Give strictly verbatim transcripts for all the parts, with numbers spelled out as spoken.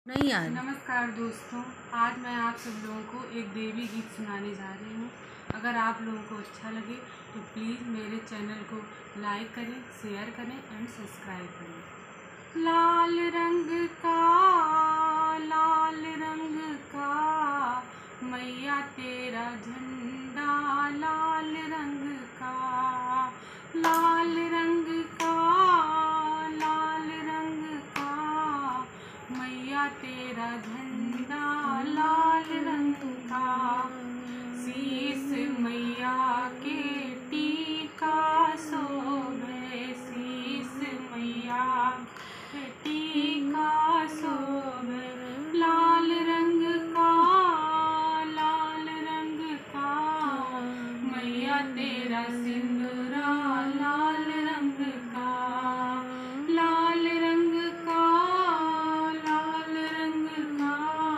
नहीं यार। नमस्कार दोस्तों, आज मैं आप सब लोगों को एक देवी गीत सुनाने जा रही हूँ। अगर आप लोगों को अच्छा लगे तो प्लीज़ मेरे चैनल को लाइक करें, शेयर करें एंड सब्सक्राइब करें। लाल रंग का लाल रंग का मैया तेरा झंडा, लाल रंग का लाल रंग का लाल रंग का मैया तेरा झंडा, लाल रंग का शीश मैया के टीका शोभे, शीश मैया के टीका शोभे। लाल रंग का लाल रंग का मैया तेरा सिंदूरा, लाल रंग का लाल रंग का लाल रंग का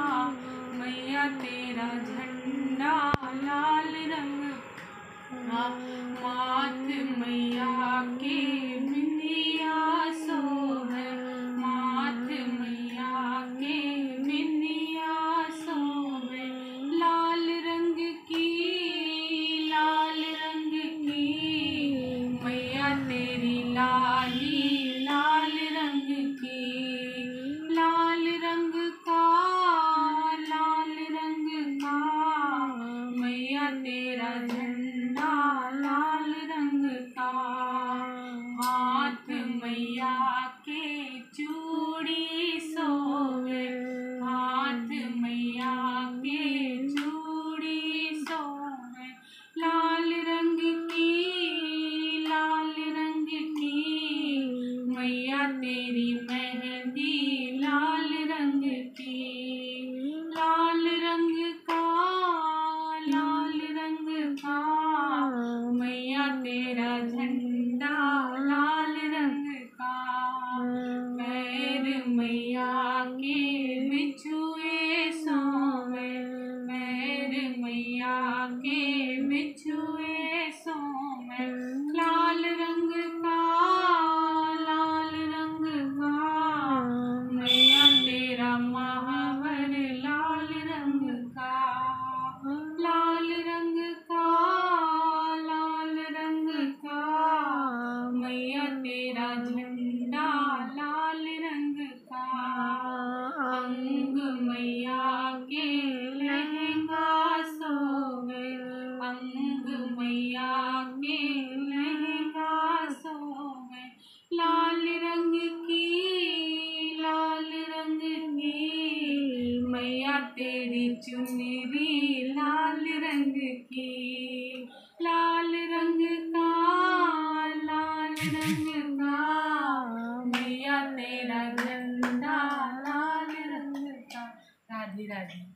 मैया तेरा झंडा, लाल रंग का माथ मैया के बिंदिया शोभे, माथ मैया के बिंदिया शोभे। लाल रंग की लाल रंग की मैया तेरी लाली, लाल रंग की लाल रंग का लाल रंग का मैया तेरा झंडा, लाल रंग का हाथ मैया के चूड़ी शोभे, हाथ मैया के चूड़ी शोभे। लाल रंग की लाल रंग की मैया तेरी मेहंदी, लाल रंग की लाल रंग का लाल रंग का मैया तेरा झंडा, लाल रंग का पैर मैया के बिछुए सोवे, पैर मैया के बिछुए सोवे। लाल रंग का लाल रंग का मैया तेरा महावर, लाल रंग का लाल रंग का लाल रंग का मैया तेरा झंडा, लाल रंग का अंग मैया के लहंगा शोभे, अंग मैया के लहंगा शोभे। लाल रंग की लाल रंग की मैया तेरी चुनरी, लाल रंग की लाल रंग का लाल रंग का मैया तेरा झंडा, लाल रंग का। राधे राधे।